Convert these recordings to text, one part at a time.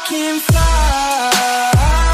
can fly.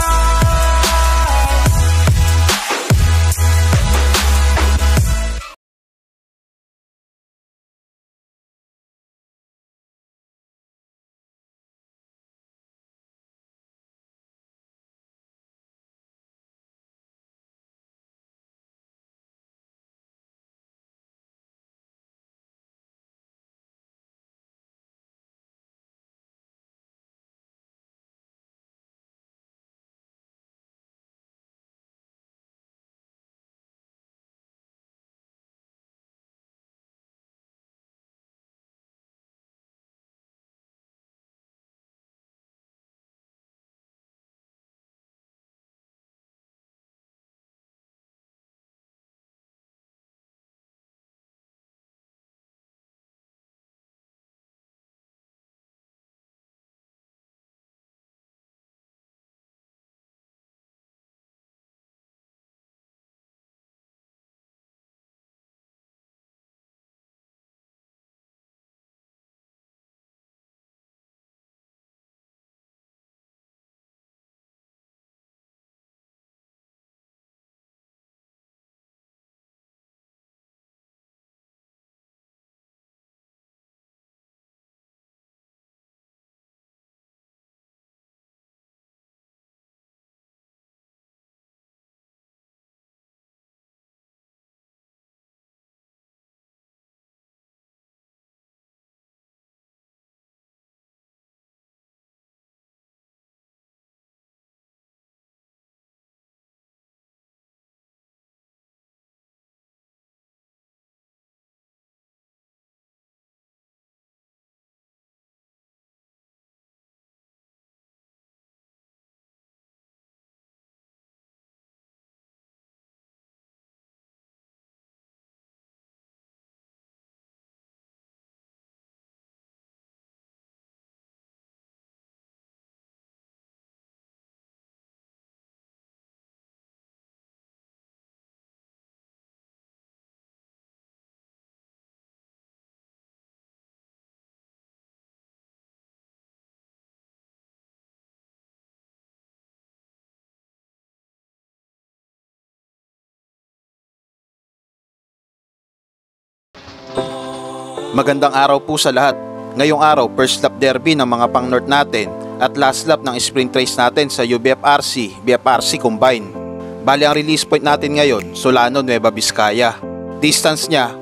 Magandang araw po sa lahat. Ngayong araw, first lap derby ng mga pang north natin at last lap ng sprint race natin sa UBFRC, BFRC Combine. Bali ang release point natin ngayon, Solano, Nueva Vizcaya. Distance niya,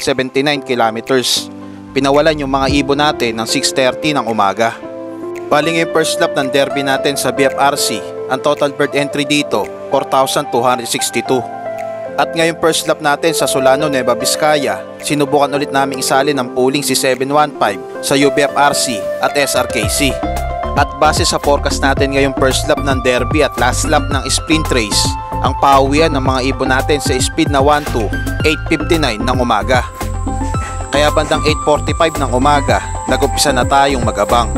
179 kilometers. Pinawalan yung mga ibon natin ng 6:30 ng umaga. Bali ngayong first lap ng derby natin sa BFRC, ang total bird entry dito, 4,262. At ngayong first lap natin sa Solano, Nueva Vizcaya, sinubukan ulit naming isalin ng pooling si 715 sa UBFRC at SRKC. At base sa forecast natin ngayong first lap ng derby at last lap ng sprint race, ang pauwian ng mga ibon natin sa speed na 1-2, 8:59 ng umaga. Kaya bandang 8:45 ng umaga, nag-umpisa na tayong mag-abang.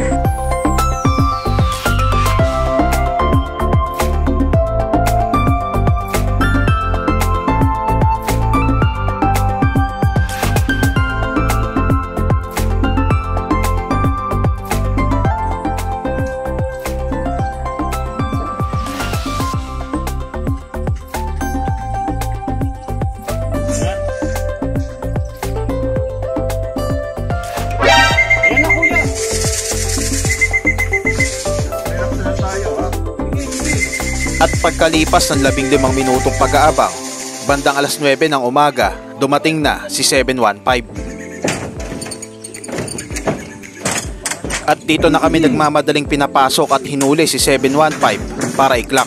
At pagkalipas ng 15 minutong pag-aabang, bandang alas 9 ng umaga, dumating na si 715. At dito na kami nagmamadaling pinapasok at hinuli si 715 para i-clock.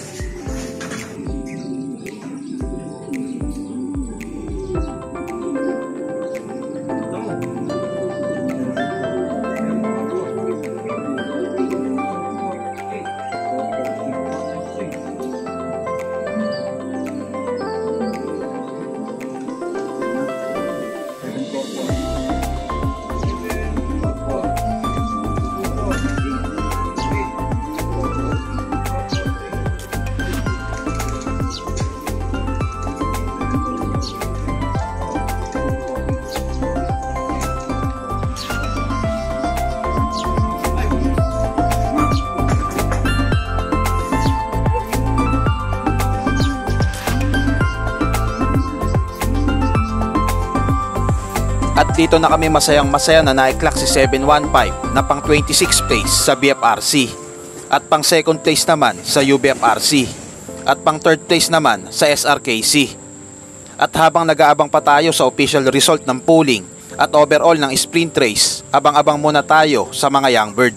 dito na kami masayang-masaya na na-clock si 715 na pang 26 place sa BFRC at pang second place naman sa UBFRC at pang third place naman sa SRKC. At habang nag-aabang pa tayo sa official result ng polling at overall ng sprint race, abang-abang muna tayo sa mga young bird.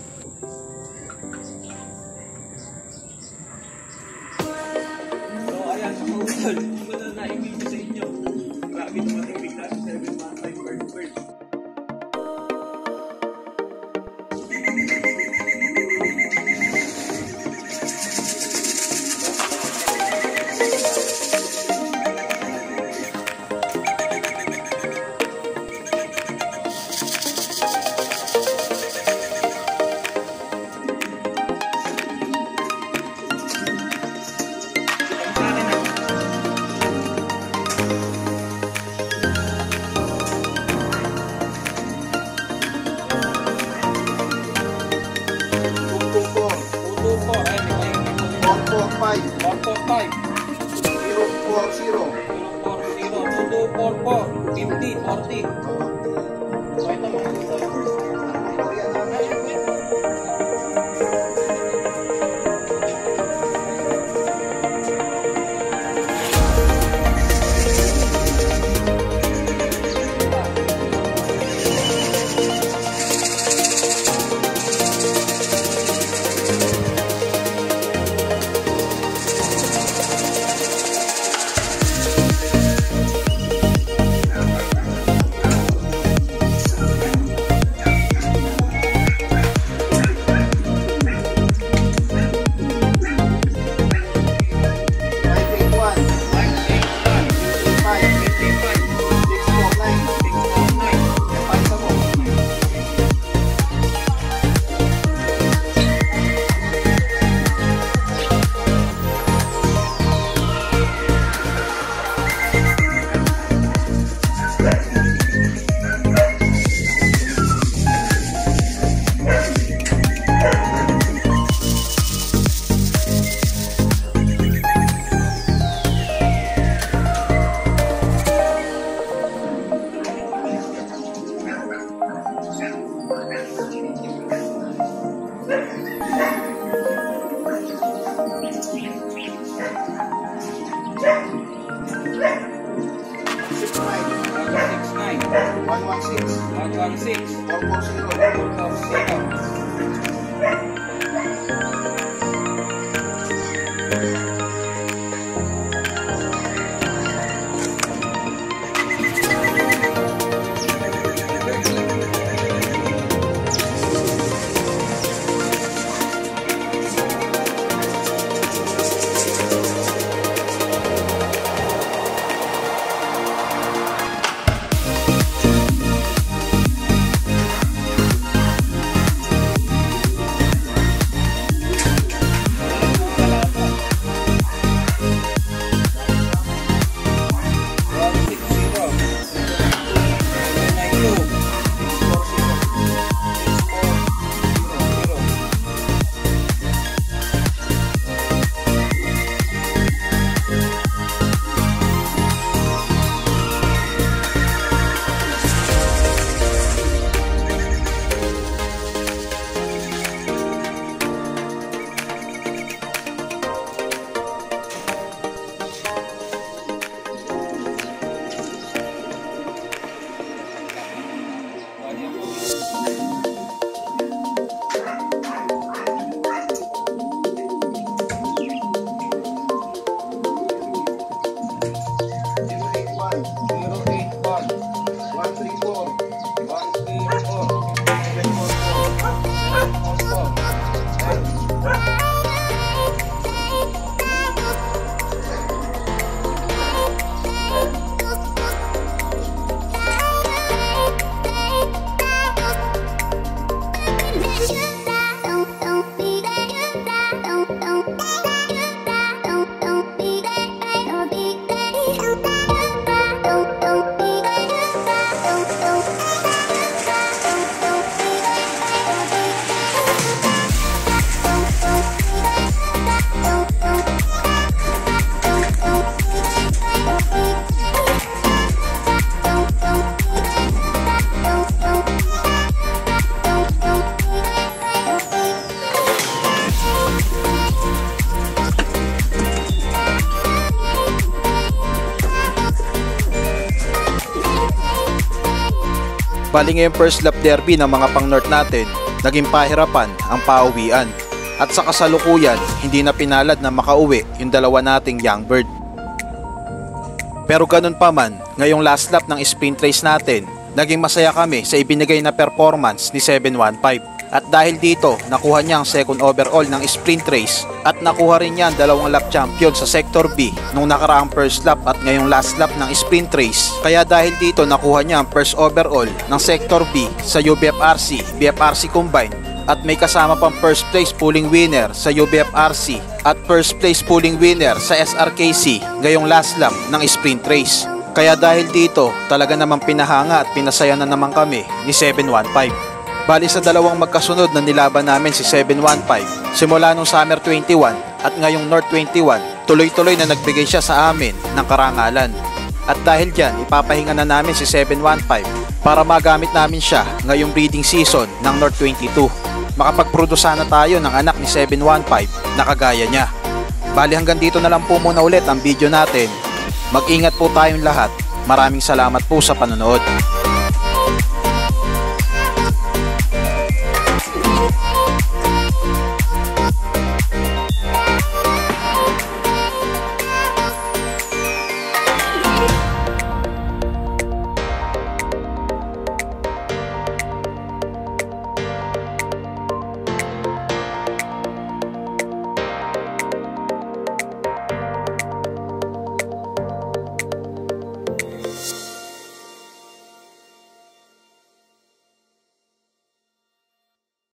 Bali ngayong first lap derby ng mga pang North natin, naging pahirapan ang pauwian. At sa kasalukuyan, hindi na pinalad na makauwi yung dalawa nating young bird. Pero ganun pa man, ngayong last lap ng sprint race natin, naging masaya kami sa ibinigay na performance ni 715. At dahil dito, nakuha niya ang second overall ng sprint race at nakuha rin niya ang dalawang lap champion sa Sector B nung nakaraang first lap at ngayong last lap ng sprint race. Kaya dahil dito, nakuha niya ang first overall ng Sector B sa UBFRC, BFRC Combine at may kasama pang first place pulling winner sa UBFRC at first place pulling winner sa SRKC ngayong last lap ng sprint race. Kaya dahil dito, talaga namang pinahanga at pinasaya na naman kami ni 715. Bali sa dalawang magkasunod na nilaban namin si 715 simula nung Summer 21 at ngayong North 21, tuloy-tuloy na nagbigay siya sa amin ng karangalan. At dahil dyan, ipapahinga na namin si 715 para magamit namin siya ngayong breeding season ng North 22. Makapagprodusa na tayo ng anak ni 715 na kagaya niya. Bali hanggang dito na lang po muna ulit ang video natin. Mag-ingat po tayong lahat. Maraming salamat po sa panonood.